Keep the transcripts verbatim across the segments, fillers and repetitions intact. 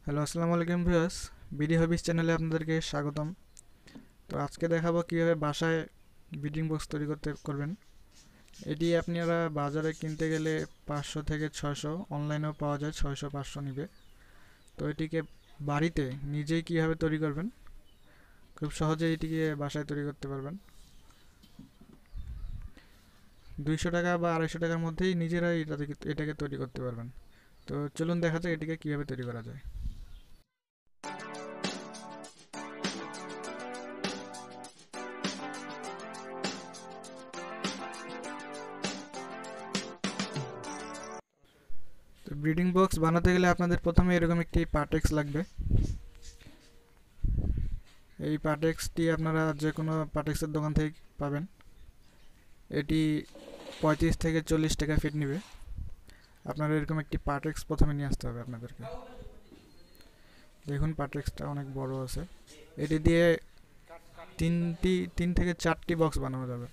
Hello, আসসালামু আলাইকুম viewers. BD হবিস চ্যানেলে আপনাদেরকে স্বাগতম। তো আজকে দেখাবো কিভাবে বাসায় ব্রিডিং বক্স তৈরি করতে করবেন। এটি আপনারা বাজারে কিনতে গেলে পাঁচশো থেকে ছয়শো, অনলাইনেও পাওয়া যায়, ছয়শো পাঁচশো নিবে। তো এটিকে বাড়িতে নিজেই কিভাবে তৈরি করবেন, খুব সহজেই এটিকে বাসায় তৈরি করতে পারবেন। দুইশো টাকা বা আড়াইশো টাকার মধ্যেই নিজেরাই এটাকে এটাকে তৈরি করতে পারবেন। তো চলুন দেখা যাক এটিকে কিভাবে তৈরি করা যায়। তো ব্রিডিং বক্স বানাতে গেলে আপনাদের প্রথমে এরকম একটি পার্টেক্স লাগবে। এই পার্টেক্সটি আপনারা যে কোনো পার্টেক্সের দোকান থেকে পাবেন। এটি পঁয়ত্রিশ থেকে চল্লিশ টাকা ফিট নেবে। আপনারা এরকম একটি পার্টেক্স প্রথমে নিয়ে আসতে হবে আপনাদেরকে। দেখুন পার্টেক্সটা অনেক বড় আছে। এটি দিয়ে তিনটি তিন থেকে চারটি বক্স বানানো যাবে।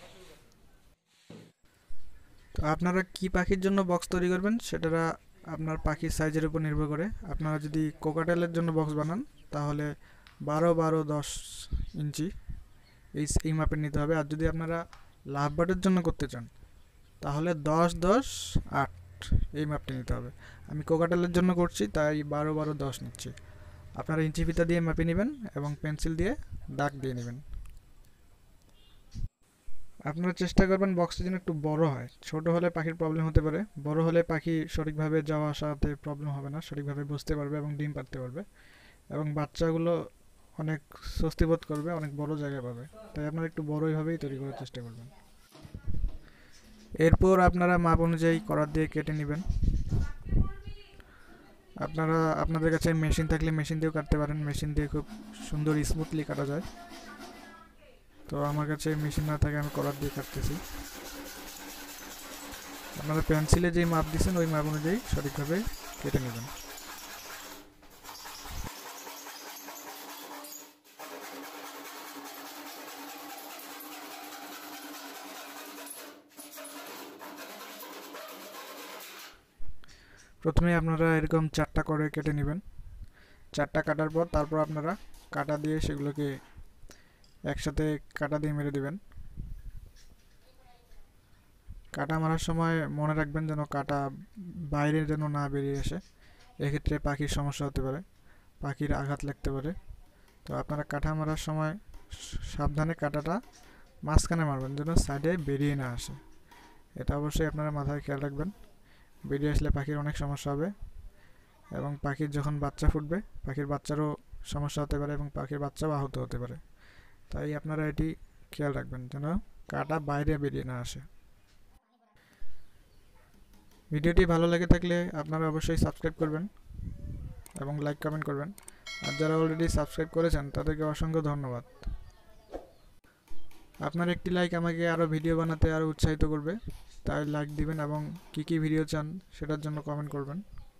তো আপনারা কি পাখির জন্য বক্স তৈরি করবেন সেটা আপনার পাখির সাইজের উপর নির্ভর করে। আপনারা যদি কোকাটেলের জন্য বক্স বানান তাহলে বারো বারো দশ ইঞ্চি এই এই মাপের নিতে হবে। আর যদি আপনারা লাভ বার্ডের জন্য করতে চান তাহলে দশ দশ আট এই মাপটি নিতে হবে। আমি কোকাটেলের জন্য করছি তাই বারো বারো দশ নিচ্ছি। আপনারা ইঞ্চি ফিতা দিয়ে মাপে নেবেন এবং পেন্সিল দিয়ে দাগ দিয়ে নেবেন। আপনারা চেষ্টা করবেন বক্সটা যেন একটু বড় হয়। ছোট হলে পাখির প্রবলেম হতে পারে, বড় হলে পাখি সঠিকভাবে যাওয়া আসাতে প্রবলেম হবে না, সঠিকভাবে বসতে পারবে এবং ডিম পাড়তে পারবে এবং বাচ্চাগুলো অনেক স্বস্তি বোধ করবে, অনেক বড় জায়গা পাবে। তাই আপনারা একটু বড়ইভাবেই তৈরি করার চেষ্টা করবেন। এরপর আপনারা মাপ অনুযায়ী করাত দিয়ে কেটে নেবেন। আপনারা আপনাদের কাছে মেশিন থাকলে মেশিন দিয়েও কাটতে পারেন। মেশিন দিয়ে খুব সুন্দর স্মুথলি কাটা যায়। তো আমার কাছে মেশিন না থাকে আমি করাত দিয়ে কাটতেছি। আপনারা পেন্সিলে যেই মাপ দিচ্ছেন ওই মাপ অনুযায়ী সঠিকভাবে কেটে নেবেন। প্রথমে আপনারা এরকম চারটা করে কেটে নেবেন। চারটা কাটার পর তারপর আপনারা কাটা দিয়ে সেগুলোকে একসাথে কাটা দিয়ে মেরে দেবেন। কাটা মারার সময় মনে রাখবেন যেন কাটা বাইরে যেন না বেরিয়ে আসে, এক্ষেত্রে পাখির সমস্যা হতে পারে, পাখির আঘাত লাগতে পারে। তো আপনারা কাটা মারার সময় সাবধানে কাটাটা মাঝখানে মারবেন যেন সাইডে বেরিয়ে না আসে। এটা অবশ্যই আপনারা মাথায় খেয়াল রাখবেন। বেরিয়ে আসলে পাখির অনেক সমস্যা হবে এবং পাখির যখন বাচ্চা ফুটবে পাখির বাচ্চারও সমস্যা হতে পারে এবং পাখির বাচ্চাও আহত হতে পারে। তাই আপনারা এটি খেয়াল রাখবেন যেন কাটা বাইরে বেরিয়ে না আসে। ভিডিওটি ভালো লেগে থাকলে আপনারা অবশ্যই সাবস্ক্রাইব করবেন এবং লাইক কমেন্ট করবেন। আর যারা অলরেডি সাবস্ক্রাইব করেছেন তাদেরকে অসংখ্য ধন্যবাদ। আপনার একটি লাইক আমাকে আরও ভিডিও বানাতে আরও উৎসাহিত করবে, তাই লাইক দিবেন এবং কী কী ভিডিও চান সেটার জন্য কমেন্ট করবেন।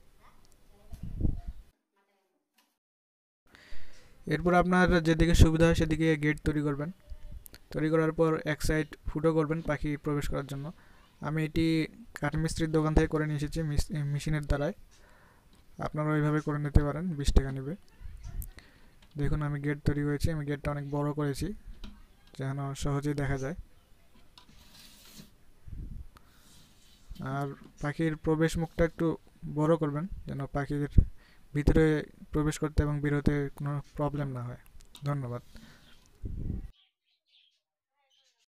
এরপর আপনার যেদিকে সুবিধা হয় সেদিকে গেট তৈরি করবেন। তৈরি করার পর এক সাইড ফুটো করবেন পাখি প্রবেশ করার জন্য। আমি এটি কাঠমিস্ত্রির দোকান থেকে করে নিয়ে এসেছি মেশিনের দ্বারাই। আপনারা ওইভাবে করে নিতে পারেন, বিশ টাকা নেবে। দেখুন আমি গেট তৈরি হয়েছে, আমি গেটটা অনেক বড় করেছি যেন সহজেই দেখা যায়। আর পাখির প্রবেশ মুখটা একটু বড় করবেন যেন পাখির ভিতরে প্রবেশ করতে এবং বেরোতে কোনো প্রবলেম না হয়। ধন্যবাদ।